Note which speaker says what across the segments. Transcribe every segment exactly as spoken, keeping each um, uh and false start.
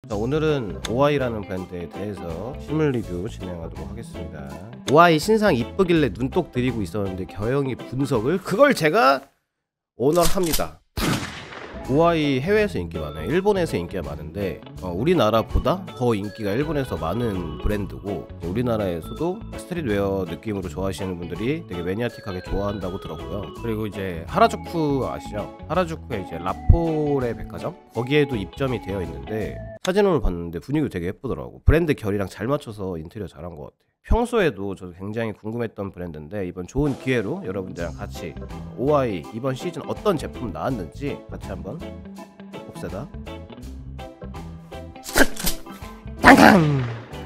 Speaker 1: 자, 오늘은 오아이라는 브랜드에 대해서 실물 리뷰 진행하도록 하겠습니다. 오아이 신상 이쁘길래 눈독 들이고 있었는데 겨영이 분석을 그걸 제가 오너합니다. 오아이 해외에서 인기 많아요. 일본에서 인기가 많은데 어, 우리나라보다 더 인기가 일본에서 많은 브랜드고, 우리나라에서도 스트릿웨어 느낌으로 좋아하시는 분들이 되게 매니아틱하게 좋아한다고 들었고요. 그리고 이제 하라주쿠 아시죠? 하라주쿠에 이제 라포레 백화점? 거기에도 입점이 되어 있는데 사진을 봤는데 분위기가 되게 예쁘더라고. 브랜드 결이랑 잘 맞춰서 인테리어 잘한 것 같아. 평소에도 저도 굉장히 궁금했던 브랜드인데 이번 좋은 기회로 여러분들이랑 같이 오아이 이번 시즌 어떤 제품 나왔는지 같이 한번 봅시다. 탕탕!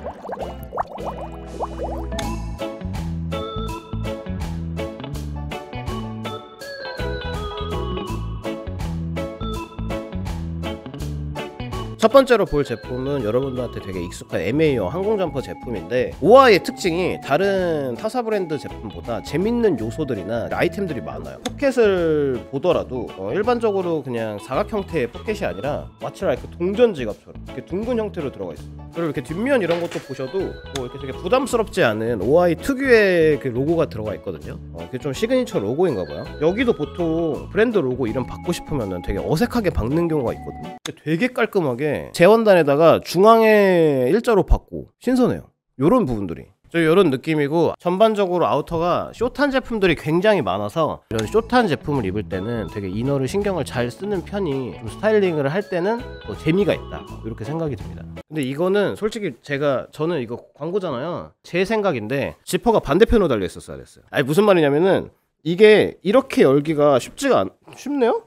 Speaker 1: 첫 번째로 볼 제품은 여러분들한테 되게 익숙한 엠에이어 항공점퍼 제품인데, 오아이의 특징이 다른 타사 브랜드 제품보다 재밌는 요소들이나 아이템들이 많아요. 포켓을 보더라도 어 일반적으로 그냥 사각 형태의 포켓이 아니라 마치 라이크 동전 지갑처럼 이렇게 둥근 형태로 들어가 있어요. 그리고 이렇게 뒷면 이런 것도 보셔도 뭐 이렇게 되게 부담스럽지 않은 오아이 특유의 그 로고가 들어가 있거든요. 어 그게 좀 시그니처 로고인가 봐요. 여기도 보통 브랜드 로고 이름 받고 싶으면 되게 어색하게 박는 경우가 있거든요. 되게 깔끔하게 재원단에다가 중앙에 일자로 받고 신선해요. 요런 부분들이 저 이런 느낌이고, 전반적으로 아우터가 숏한 제품들이 굉장히 많아서 이런 숏한 제품을 입을 때는 되게 이너를 신경을 잘 쓰는 편이, 좀 스타일링을 할 때는 더 재미가 있다, 이렇게 생각이 듭니다. 근데 이거는 솔직히 제가 저는 이거 광고잖아요. 제 생각인데 지퍼가 반대편으로 달려 있었어야 됐어요. 아니 무슨 말이냐면은 이게 이렇게 열기가 쉽지가 않... 쉽네요?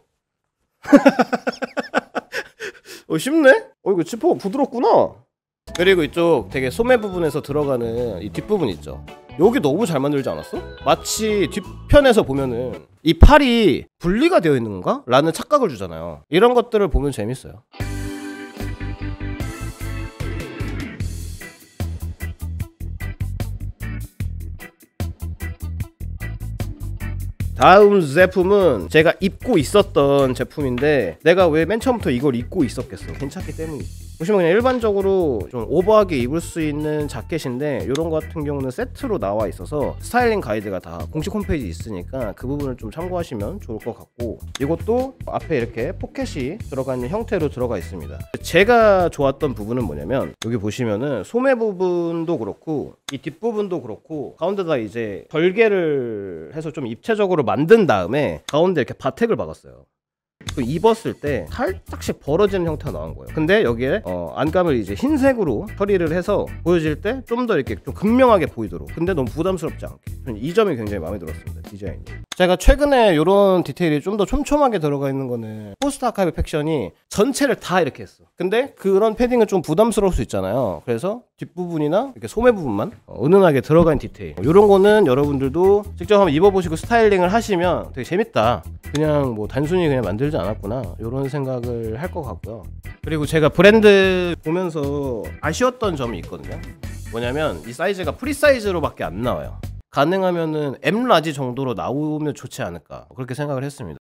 Speaker 1: 어 쉽네? 어 이거 지퍼가 부드럽구나. 그리고 이쪽 되게 소매 부분에서 들어가는 이 뒷부분 있죠? 여기 너무 잘 만들지 않았어? 마치 뒷편에서 보면은 이 팔이 분리가 되어 있는 건가? 라는 착각을 주잖아요. 이런 것들을 보면 재밌어요. 다음 제품은 제가 입고 있었던 제품인데, 내가 왜 맨 처음부터 이걸 입고 있었겠어? 괜찮기 때문이지. 보시면 그냥 일반적으로 좀 오버하게 입을 수 있는 자켓인데, 이런 거 같은 경우는 세트로 나와 있어서 스타일링 가이드가 다 공식 홈페이지 있으니까 그 부분을 좀 참고하시면 좋을 것 같고, 이것도 앞에 이렇게 포켓이 들어가 있는 형태로 들어가 있습니다. 제가 좋았던 부분은 뭐냐면, 여기 보시면은 소매 부분도 그렇고 이 뒷부분도 그렇고 가운데다 이제 절개를 해서 좀 입체적으로 만든 다음에 가운데 이렇게 바택을 박았어요. 입었을 때 살짝씩 벌어지는 형태가 나온 거예요. 근데 여기에 어, 안감을 이제 흰색으로 처리를 해서 보여질 때 좀 더 이렇게 좀 극명하게 보이도록, 근데 너무 부담스럽지 않게, 저는 이 점이 굉장히 마음에 들었습니다. 디자인이. 제가 최근에 이런 디테일이 좀 더 촘촘하게 들어가 있는 거는 포스트 아카이브 팩션이 전체를 다 이렇게 했어. 근데 그런 패딩은 좀 부담스러울 수 있잖아요. 그래서 뒷부분이나 이렇게 소매 부분만 어, 은은하게 들어가 있는 디테일, 이런 거는 여러분들도 직접 한번 입어보시고 스타일링을 하시면 되게 재밌다, 그냥 뭐 단순히 그냥 만들지 않았구나, 이런 생각을 할 것 같고요. 그리고 제가 브랜드 보면서 아쉬웠던 점이 있거든요. 뭐냐면 이 사이즈가 프리 사이즈로 밖에 안 나와요. 가능하면은 엠 라지 정도로 나오면 좋지 않을까, 그렇게 생각을 했습니다.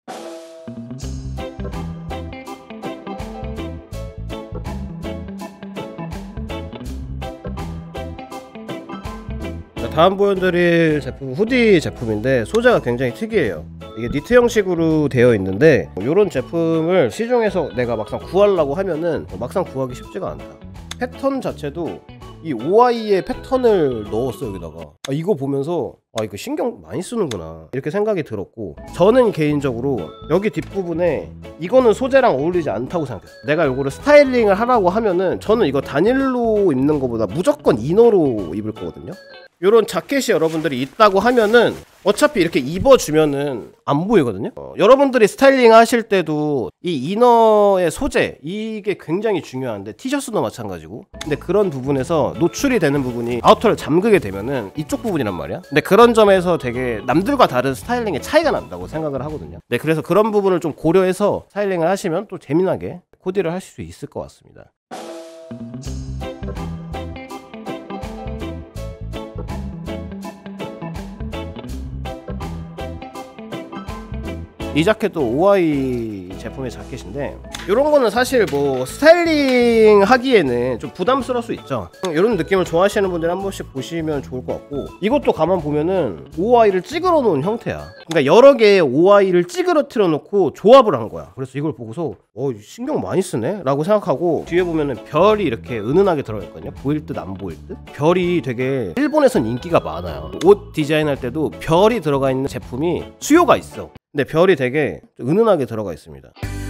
Speaker 1: 자, 다음 보여드릴 제품은 후디 제품인데, 소재가 굉장히 특이해요. 이게 니트 형식으로 되어 있는데, 이런 제품을 시중에서 내가 막상 구하려고 하면은 막상 구하기 쉽지가 않다. 패턴 자체도 이 오아이의 패턴을 넣었어 여기다가. 아, 이거 보면서 아 이거 신경 많이 쓰는구나, 이렇게 생각이 들었고, 저는 개인적으로 여기 뒷부분에 이거는 소재랑 어울리지 않다고 생각했어요. 내가 요거를 스타일링을 하라고 하면은 저는 이거 단일로 입는 것보다 무조건 이너로 입을 거거든요. 요런 자켓이 여러분들이 있다고 하면은 어차피 이렇게 입어주면은 안 보이거든요. 어, 여러분들이 스타일링 하실 때도 이 이너의 소재, 이게 굉장히 중요한데, 티셔츠도 마찬가지고. 근데 그런 부분에서 노출이 되는 부분이 아우터를 잠그게 되면은 이쪽 부분이란 말이야. 근데 그런 점에서 되게 남들과 다른 스타일링의 차이가 난다고 생각을 하거든요. 네, 그래서 그런 부분을 좀 고려해서 스타일링을 하시면 또 재미나게 코디를 하실 수 있을 것 같습니다. 이 자켓도 오아이 제품의 자켓인데, 이런 거는 사실 뭐 스타일링 하기에는 좀 부담스러울 수 있죠. 이런 느낌을 좋아하시는 분들 한 번씩 보시면 좋을 것 같고, 이것도 가만 보면은 오아이를 찌그러 놓은 형태야. 그러니까 여러 개의 오아이를 찌그러뜨려 놓고 조합을 한 거야. 그래서 이걸 보고서 어 신경 많이 쓰네 라고 생각하고, 뒤에 보면은 별이 이렇게 은은하게 들어가 있거든요. 보일 듯 안 보일 듯. 별이 되게 일본에선 인기가 많아요. 옷 디자인할 때도 별이 들어가 있는 제품이 수요가 있어. 근데 별이 되게 은은하게 들어가 있습니다.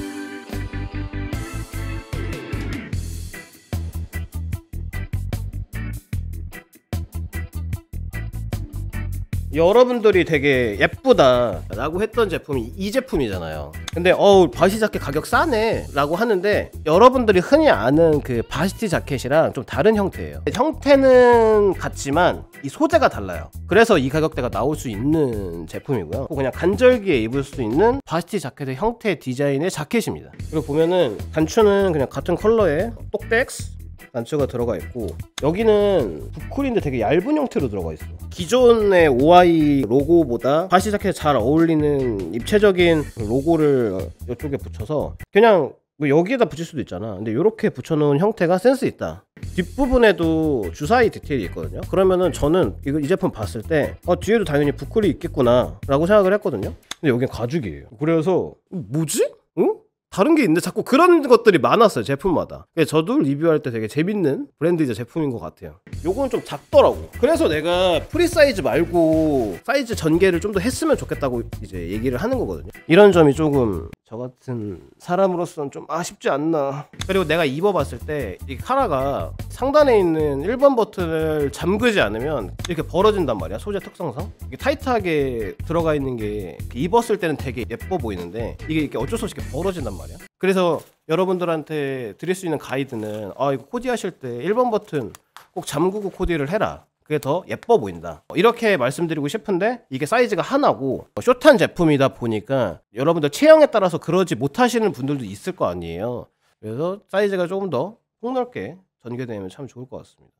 Speaker 1: 여러분들이 되게 예쁘다 라고 했던 제품이 이 제품이잖아요. 근데 어우 바시 자켓 가격 싸네 라고 하는데, 여러분들이 흔히 아는 그 바시티 자켓이랑 좀 다른 형태예요. 형태는 같지만 이 소재가 달라요. 그래서 이 가격대가 나올 수 있는 제품이고요. 그냥 간절기에 입을 수 있는 바시티 자켓의 형태 디자인의 자켓입니다. 그리고 보면은 단추는 그냥 같은 컬러의 똑백스 단추가 들어가 있고, 여기는 부클인데 되게 얇은 형태로 들어가 있어. 기존의 오아이 로고보다 바시 자켓에 잘 어울리는 입체적인 로고를 이쪽에 붙여서 그냥 뭐 여기에다 붙일 수도 있잖아. 근데 이렇게 붙여놓은 형태가 센스 있다. 뒷부분에도 주사위 디테일이 있거든요. 그러면은 저는 이거 이 제품 봤을 때 어, 뒤에도 당연히 부클이 있겠구나 라고 생각을 했거든요. 근데 여긴 가죽이에요. 그래서 뭐지? 응? 다른 게 있는데 자꾸 그런 것들이 많았어요, 제품마다. 저도 리뷰할 때 되게 재밌는 브랜드이자 제품인 것 같아요. 요거는 좀 작더라고. 그래서 내가 프리 사이즈 말고 사이즈 전개를 좀 더 했으면 좋겠다고 이제 얘기를 하는 거거든요. 이런 점이 조금 저 같은 사람으로서는 좀 아쉽지 않나. 그리고 내가 입어봤을 때 이 카라가 상단에 있는 일 번 버튼을 잠그지 않으면 이렇게 벌어진단 말이야, 소재 특성상. 이게 타이트하게 들어가 있는 게 입었을 때는 되게 예뻐 보이는데 이게 이렇게 어쩔 수 없이 이렇게 벌어진단 말이야. 그래서 여러분들한테 드릴 수 있는 가이드는 아 이거 코디 하실 때 일 번 버튼 꼭 잠그고 코디를 해라, 그게 더 예뻐 보인다, 이렇게 말씀드리고 싶은데, 이게 사이즈가 하나고 숏한 제품이다 보니까 여러분들 체형에 따라서 그러지 못하시는 분들도 있을 거 아니에요. 그래서 사이즈가 조금 더 폭넓게 전개되면 참 좋을 것 같습니다.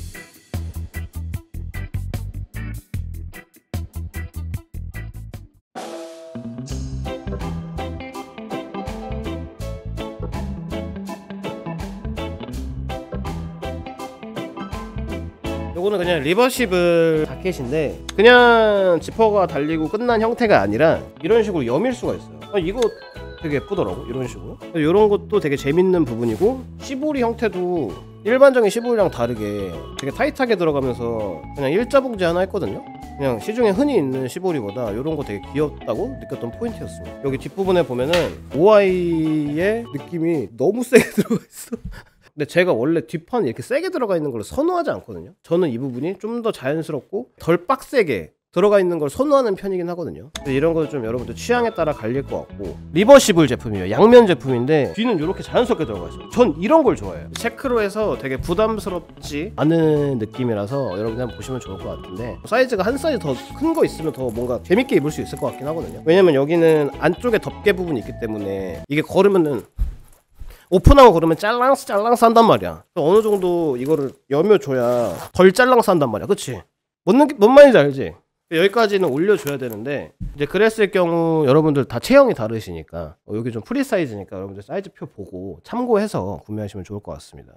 Speaker 1: 요거는 그냥 리버시블 자켓인데 그냥 지퍼가 달리고 끝난 형태가 아니라 이런 식으로 여밀 수가 있어요. 아, 이거 되게 예쁘더라고, 이런 식으로. 이런 것도 되게 재밌는 부분이고, 시보리 형태도 일반적인 시보리랑 다르게 되게 타이트하게 들어가면서 그냥 일자봉지 하나 했거든요. 그냥 시중에 흔히 있는 시보리보다 이런 거 되게 귀엽다고 느꼈던 포인트였습니다. 여기 뒷부분에 보면은 오아이의 느낌이 너무 세게 들어가 있어. 근데 제가 원래 뒷판이 이렇게 세게 들어가 있는 걸 선호하지 않거든요. 저는 이 부분이 좀 더 자연스럽고 덜 빡세게 들어가 있는 걸 선호하는 편이긴 하거든요. 근데 이런 것도 좀 여러분들 취향에 따라 갈릴 것 같고, 리버시블 제품이에요. 양면 제품인데 뒤는 이렇게 자연스럽게 들어가 있어요. 전 이런 걸 좋아해요. 체크로 해서 되게 부담스럽지 않은 느낌이라서 여러분들 한번 보시면 좋을 것 같은데, 사이즈가 한 사이즈 더 큰 거 있으면 더 뭔가 재밌게 입을 수 있을 것 같긴 하거든요. 왜냐면 여기는 안쪽에 덮개 부분이 있기 때문에 이게 걸으면은 오픈하고 그러면 짤랑스 짤랑스 한단 말이야. 어느 정도 이거를 여며줘야 덜 짤랑스 한단 말이야. 그치? 뭔, 느낌, 뭔 말인지 알지? 여기까지는 올려줘야 되는데, 이제 그랬을 경우 여러분들 다 체형이 다르시니까 어, 여기 좀 프리 사이즈니까 여러분들 사이즈표 보고 참고해서 구매하시면 좋을 것 같습니다.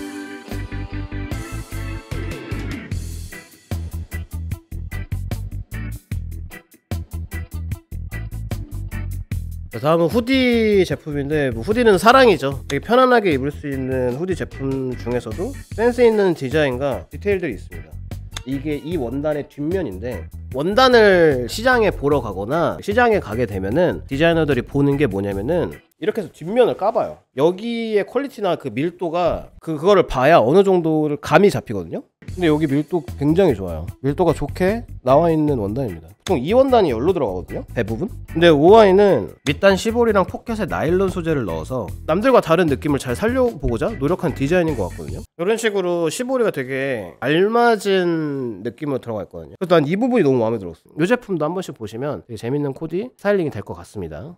Speaker 1: 다음은 후디 제품인데, 뭐 후디는 사랑이죠. 되게 편안하게 입을 수 있는 후디 제품 중에서도 센스 있는 디자인과 디테일들이 있습니다. 이게 이 원단의 뒷면인데, 원단을 시장에 보러 가거나 시장에 가게 되면은 디자이너들이 보는 게 뭐냐면은 이렇게 해서 뒷면을 까봐요. 여기의 퀄리티나 그 밀도가 그, 그거를 봐야 어느 정도를 감이 잡히거든요. 근데 여기 밀도 굉장히 좋아요. 밀도가 좋게 나와 있는 원단입니다. 보통 이 원단이 열로 들어가거든요, 대부분. 근데 오아이는 밑단 시볼이랑 포켓에 나일론 소재를 넣어서 남들과 다른 느낌을 잘 살려보고자 노력한 디자인인 것 같거든요. 이런 식으로 시보리가 되게 알맞은 느낌으로 들어가 있거든요. 그래서 난 이 부분이 너무 마음에 들었어요. 이 제품도 한 번씩 보시면 되게 재밌는 코디 스타일링이 될 것 같습니다.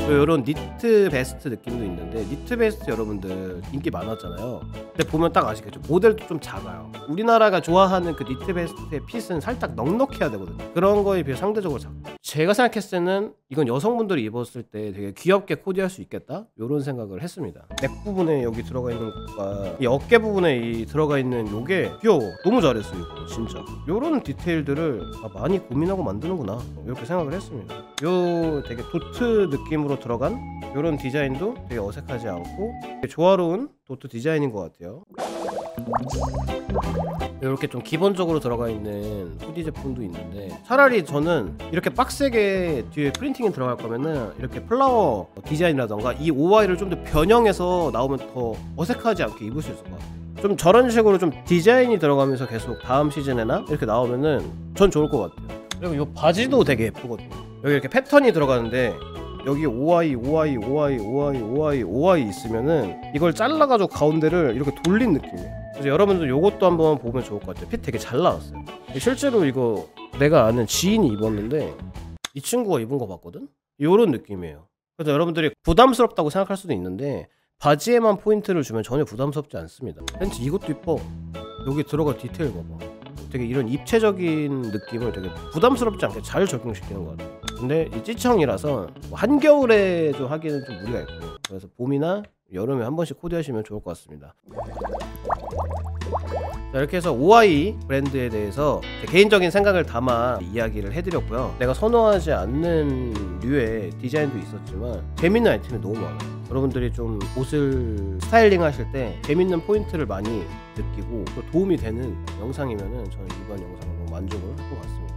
Speaker 1: 이런 니트 베스트 느낌도 있는데, 니트 베스트 여러분들 인기 많았잖아요. 근데 보면 딱 아시겠죠? 모델도 좀 작아요. 우리나라가 좋아하는 그 니트 베스트의 핏은 살짝 넉넉해야 되거든요. 그런 거에 비해 상대적으로 작고, 제가 생각했을 때는 이건 여성분들이 입었을 때 되게 귀엽게 코디할 수 있겠다, 이런 생각을 했습니다. 넥 부분에 여기 들어가 있는 것과 이 어깨 부분에 이 들어가 있는 요게 귀여워. 너무 잘했어 이거 진짜. 요런 디테일들을 아, 많이 고민하고 만드는구나, 이렇게 생각을 했습니다. 요 되게 도트 느낌으로 들어간 요런 디자인도 되게 어색하지 않고 되게 조화로운 도트 디자인인 것 같아요. 이렇게 좀 기본적으로 들어가 있는 후디 제품도 있는데, 차라리 저는 이렇게 빡세게 뒤에 프린팅이 들어갈 거면은 이렇게 플라워 디자인이라던가 이 오아이를 좀 더 변형해서 나오면 더 어색하지 않게 입을 수 있을 것 같아요. 좀 저런 식으로 좀 디자인이 들어가면서 계속 다음 시즌에나 이렇게 나오면은 전 좋을 것 같아요. 그리고 이 바지도 되게 예쁘거든요. 여기 이렇게 패턴이 들어가는데 여기 오아이 오아이 오아이 오아이 오아이 오아이 있으면은 이걸 잘라가지고 가운데를 이렇게 돌린 느낌이에요. 그래서 여러분들 요것도 한번 보면 좋을 것 같아요. 핏 되게 잘 나왔어요. 실제로 이거 내가 아는 지인이 입었는데 이 친구가 입은 거 봤거든? 요런 느낌이에요. 그래서 여러분들이 부담스럽다고 생각할 수도 있는데 바지에만 포인트를 주면 전혀 부담스럽지 않습니다. 팬츠 이것도 이뻐. 여기 들어가 디테일 봐봐. 되게 이런 입체적인 느낌을 되게 부담스럽지 않게 잘 적용시키는 것 같아요. 근데 이 찌청이라서 한겨울에 좀 하기에는 좀 무리가 있고, 그래서 봄이나 여름에 한 번씩 코디하시면 좋을 것 같습니다. 자, 이렇게 해서 오아이 브랜드에 대해서 개인적인 생각을 담아 이야기를 해드렸고요. 내가 선호하지 않는 류의 디자인도 있었지만 재밌는 아이템이 너무 많아요. 여러분들이 좀 옷을 스타일링 하실 때 재밌는 포인트를 많이 느끼고 또 도움이 되는 영상이면은 저는 이번 영상으로 만족을 할 것 같습니다.